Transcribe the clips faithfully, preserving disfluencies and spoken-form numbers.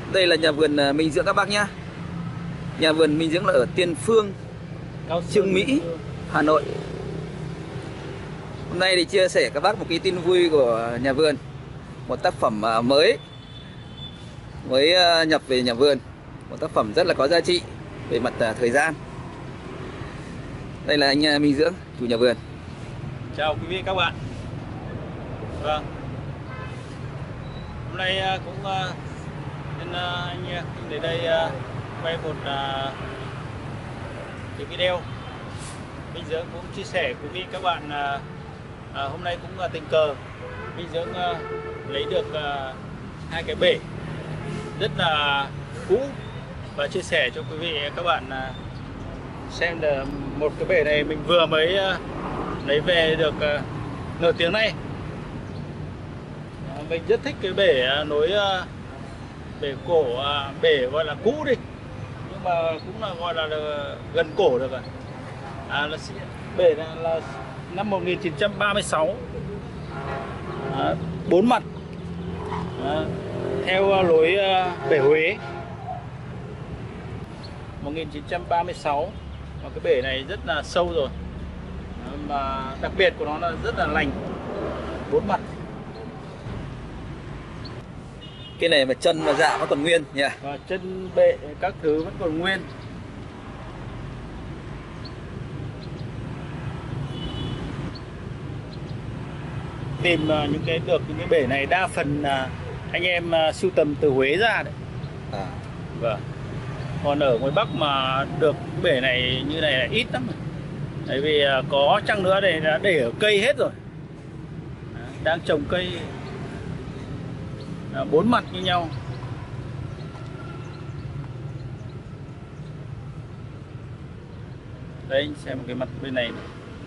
Đây là nhà vườn Minh Dưỡng các bác nhá. Nhà vườn Minh Dưỡng là ở Tiên Phương, Trương Mỹ, Hà Nội. Hôm nay thì chia sẻ các bác một cái tin vui của nhà vườn. Một tác phẩm mới mới nhập về nhà vườn. Một tác phẩm rất là có giá trị về mặt thời gian. Đây là anh Minh Dưỡng, chủ nhà vườn. Chào quý vị các bạn. Vâng, hôm nay cũng nên anh anh đến đây quay một cái video. Minh Dưỡng cũng chia sẻ quý vị các bạn à, hôm nay cũng tình cờ Minh Dưỡng à, lấy được à, hai cái bể rất là cũ và chia sẻ cho quý vị các bạn à, xem là một cái bể này mình vừa mới à, lấy về được à, nửa tiếng nay. À, mình rất thích cái bể à, nối à, bể cổ, à, bể gọi là cũ đi, nhưng mà cũng là gọi là, là gần cổ được rồi. À, là bể này là năm một nghìn chín trăm ba mươi sáu, à, bốn mặt, à, theo lối uh, bể Huế một nghìn chín trăm ba mươi sáu. Và cái bể này rất là sâu rồi, à, mà đặc biệt của nó là rất là lành, bốn mặt. Cái này mà chân và dạ nó còn nguyên nhỉ? Yeah. Và chân bệ các thứ vẫn còn nguyên. Tìm những cái được những cái bể này đa phần là anh em sưu tầm từ Huế ra đấy. À. Vâng. Còn ở ngoài Bắc mà được cái bể này như này là ít lắm. Bởi vì có chăng nữa đây đã để ở cây hết rồi. Đang trồng cây bốn mặt như nhau. Đây anh xem một cái mặt bên này, này.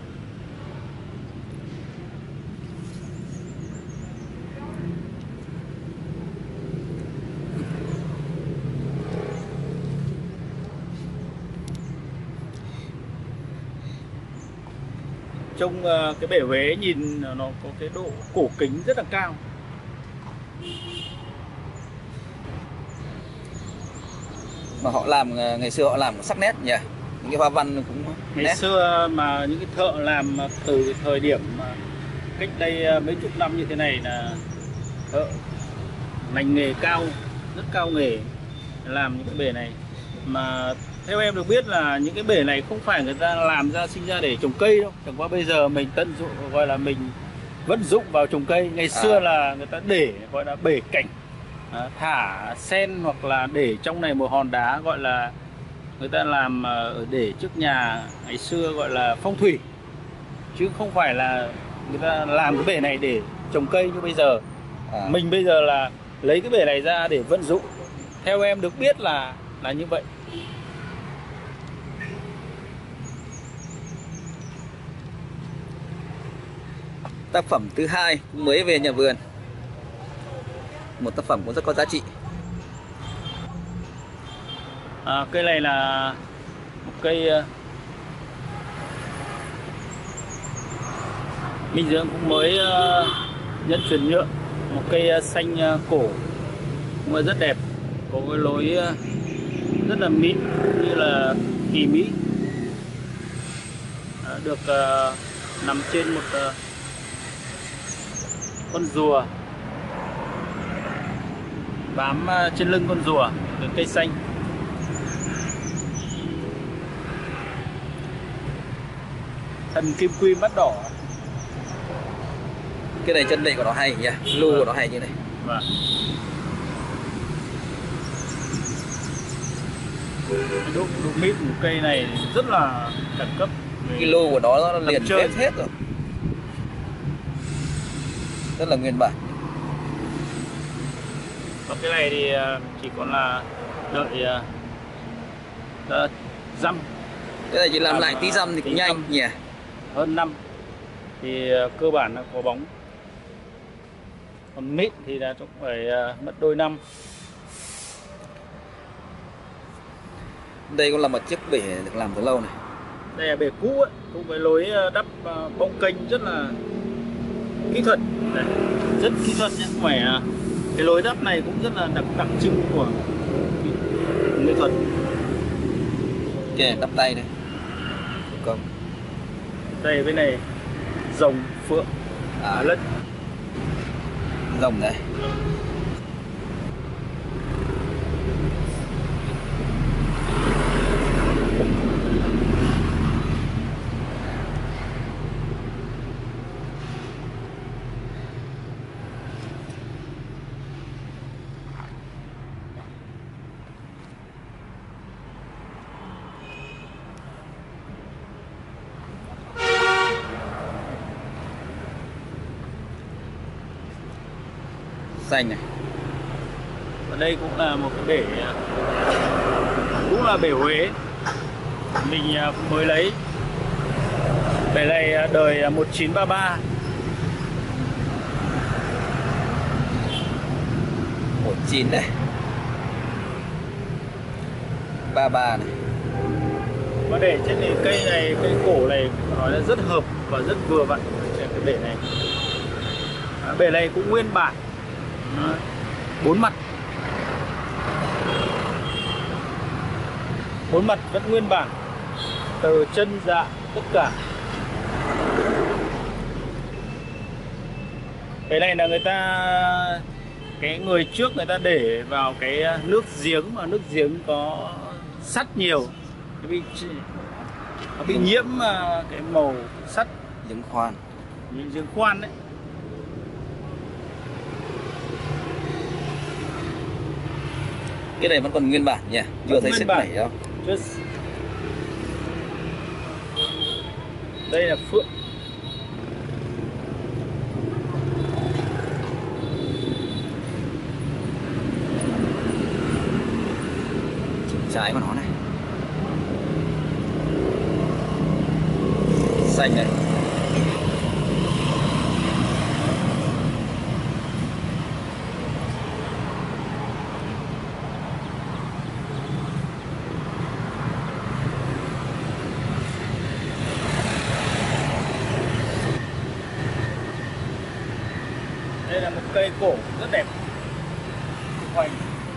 Trong cái bể Huế nhìn nó có cái độ cổ kính rất là cao. Mà họ làm ngày xưa họ làm sắc nét nhỉ? Những cái hoa văn cũng ngày nét. Xưa mà những cái thợ làm từ thời điểm mà cách đây mấy chục năm như thế này là thợ ngành nghề cao, rất cao nghề làm những cái bể này. Mà theo em được biết là những cái bể này không phải người ta làm ra sinh ra để trồng cây đâu, chẳng qua bây giờ mình tận dụng, gọi là mình vận dụng vào trồng cây. Ngày xưa à. là người ta để gọi là bể cảnh, à, thả sen hoặc là để trong này một hòn đá, gọi là người ta làm ở để trước nhà ngày xưa, gọi là phong thủy, chứ không phải là người ta làm cái bể này để trồng cây như bây giờ. À. Mình bây giờ là lấy cái bể này ra để vận dụng, theo em được biết là là như vậy. Tác phẩm thứ hai cũng mới về nhà vườn, một tác phẩm cũng rất có giá trị. À, cây này là một cây uh, Minh Dưỡng cũng mới uh, nhận chuyển nhượng, một cây uh, xanh uh, cổ cũng rất đẹp, có cái lối uh, rất là mịn như là kỳ mỹ, à, được uh, nằm trên một uh, con rùa, bám uh, trên lưng con rùa, từ cây xanh. Thần kim quy mắt đỏ. Cái này chân đệm của nó hay nhỉ, lu của nó hay như này. Vâng. Độ, độ mít của cây này rất là đẳng cấp. Cái lu của nó, nó liền hết hết rồi, rất là nguyên bản. Và cái này thì chỉ còn là đợi uh, dăm. Cái này chỉ làm, làm lại tí dăm thì cũng nhanh nhỉ. Hơn năm thì uh, cơ bản là có bóng. Còn mít thì là cũng phải uh, mất đôi năm. Đây cũng là một chiếc bể được làm từ lâu này. Đây là bể cũ ấy, cũng với lối đắp uh, bông kênh rất là kỹ thuật. Đây, rất kỹ thuật nhé, không phải uh, Cái lối đắp này cũng rất là đặc đặc trưng của nghệ thuật. Cái này đắp tay đây. Công. Đây bên này rồng phượng À, lân. rồng này. Xanh này. Và đây cũng là một cái bể, cũng là bể Huế mình mới lấy. Bể này đời một chín ba ba. một chín này. ba ba này. Và để trên nền cây này, cây cổ này nói là rất hợp và rất vừa vặn trên cái bể này. À, bể này cũng nguyên bản bốn mặt, bốn mặt vẫn nguyên bản, từ chân dạ tất cả. Cái này là người ta, cái người trước người ta để vào cái nước giếng mà nước giếng có sắt nhiều, nó bị nó bị nhiễm cái màu sắt, Giếng khoan. giếng khoan đấy. Cái này vẫn còn nguyên bản nhỉ, chưa thấy Nguyên sét bản. nảy đâu. Just... Đây là phượng. Trái của nó này. Xanh này. Đây là một cây cổ rất đẹp, hoành.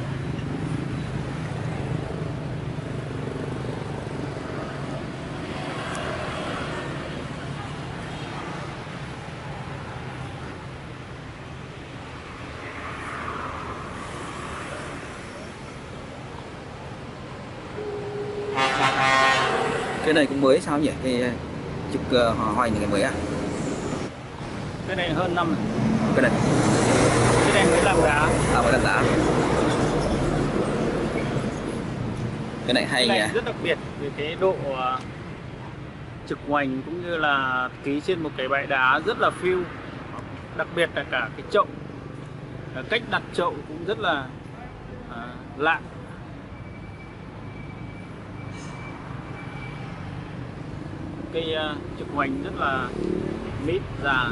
Cái này cũng mới sao nhỉ? Cái trực uh, hoành này mới à? Cái này hơn năm rồi. Cái này. Cái này mới làm đá. À, mới làm đá. Cái này hay Cái này nhỉ? rất đặc biệt về cái độ uh, trực hoành cũng như là ký trên một cái bãi đá rất là phiêu. Đặc biệt là cả cái chậu, cách đặt chậu cũng rất là uh, lạ. Cây uh, trực hoành rất là mít, già.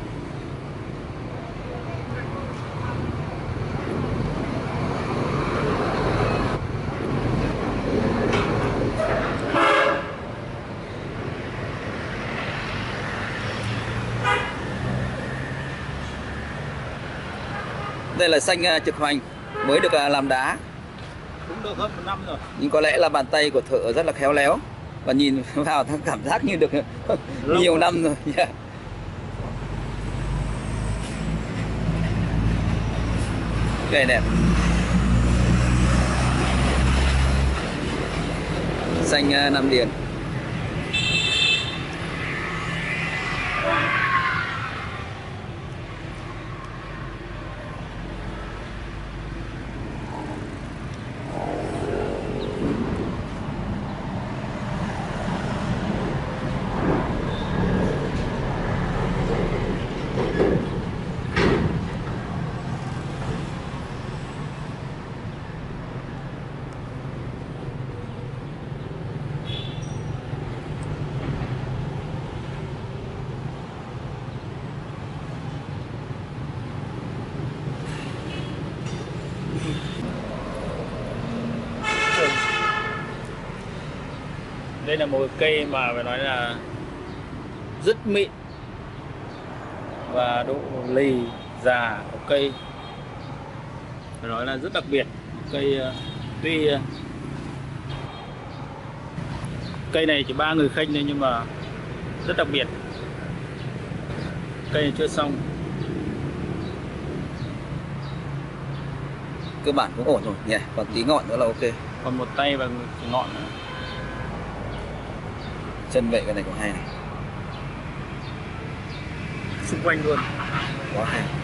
Đây là xanh uh, trực hoành mới được uh, làm đá. Cũng được hơn một năm rồi. Nhưng có lẽ là bàn tay của thợ rất là khéo léo. Và nhìn vào cảm giác như được nhiều năm rồi. Yeah. Cây đẹp. Xanh uh, Nam Điền. Đây là một cây mà phải nói là rất mịn và độ lì già của cây phải nói là rất đặc biệt. Cây uh, tuy uh, cây này chỉ ba người khênh thôi nhưng mà rất đặc biệt. Cây này chưa xong. Cơ bản cũng ổn rồi nhỉ, còn tí ngọn nữa là ok. Còn một tay và ngọn nữa. Chân vệ cái này cũng hay này, Xung quanh luôn. quá hay.